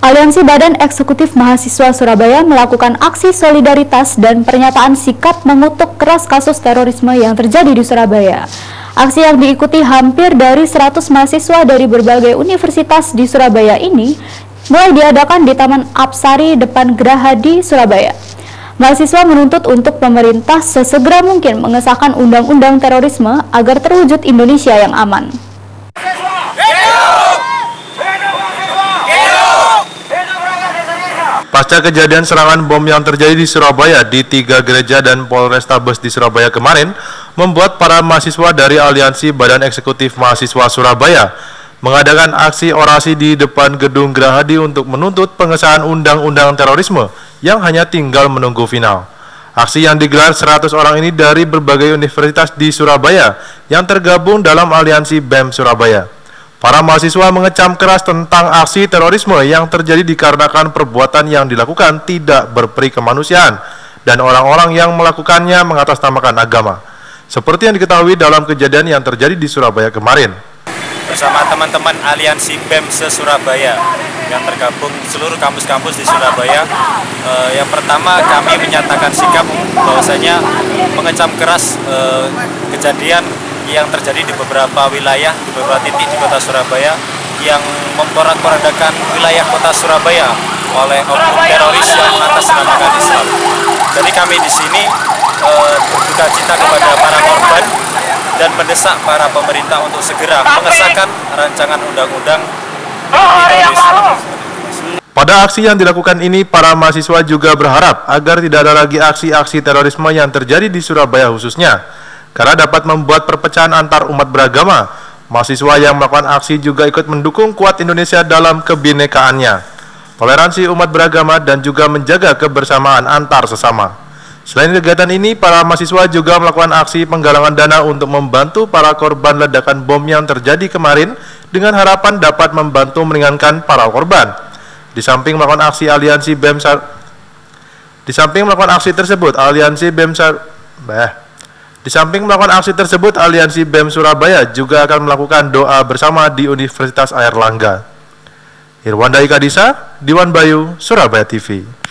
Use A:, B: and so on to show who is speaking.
A: Aliansi Badan Eksekutif Mahasiswa Surabaya melakukan aksi solidaritas dan pernyataan sikap mengutuk keras kasus terorisme yang terjadi di Surabaya. Aksi yang diikuti hampir dari 100 mahasiswa dari berbagai universitas di Surabaya ini mulai diadakan di Taman Apsari depan Gerahadi, Surabaya. Mahasiswa menuntut untuk pemerintah sesegera mungkin mengesahkan undang-undang terorisme agar terwujud Indonesia yang aman.
B: Pasca kejadian serangan bom yang terjadi di Surabaya di 3 gereja dan Polrestabes di Surabaya kemarin, membuat para mahasiswa dari Aliansi Badan Eksekutif Mahasiswa Surabaya mengadakan aksi orasi di depan gedung Gerahadi untuk menuntut pengesahan undang-undang terorisme yang hanya tinggal menunggu final. Aksi yang digelar 100 orang ini dari berbagai universitas di Surabaya yang tergabung dalam Aliansi BEM Surabaya. Para mahasiswa mengecam keras tentang aksi terorisme yang terjadi dikarenakan perbuatan yang dilakukan tidak berperi kemanusiaan dan orang-orang yang melakukannya mengatasnamakan agama. Seperti yang diketahui dalam kejadian yang terjadi di Surabaya kemarin.
C: Bersama teman-teman Aliansi BEM se-Surabaya yang tergabung seluruh kampus-kampus di Surabaya, yang pertama kami menyatakan sikap bahwasanya mengecam keras kejadian yang terjadi di beberapa wilayah, di beberapa titik di kota Surabaya yang memporak-porandakan wilayah kota Surabaya oleh oknum teroris yang mengatasnamakan Islam. Jadi kami di sini berduka cita kepada para korban dan mendesak para pemerintah untuk segera mengesahkan rancangan undang-undang terorisme.
B: Pada aksi yang dilakukan ini, para mahasiswa juga berharap agar tidak ada lagi aksi-aksi terorisme yang terjadi di Surabaya khususnya, karena dapat membuat perpecahan antar umat beragama. Mahasiswa yang melakukan aksi juga ikut mendukung kuat Indonesia dalam kebinekaannya, toleransi umat beragama, dan juga menjaga kebersamaan antar sesama. Selain kegiatan ini, para mahasiswa juga melakukan aksi penggalangan dana untuk membantu para korban ledakan bom yang terjadi kemarin dengan harapan dapat membantu meringankan para korban. Di samping melakukan aksi Aliansi BEM Surabaya juga akan melakukan doa bersama di Universitas Airlangga. Irwanda Ikadisa, Diwan Bayu, Surabaya TV.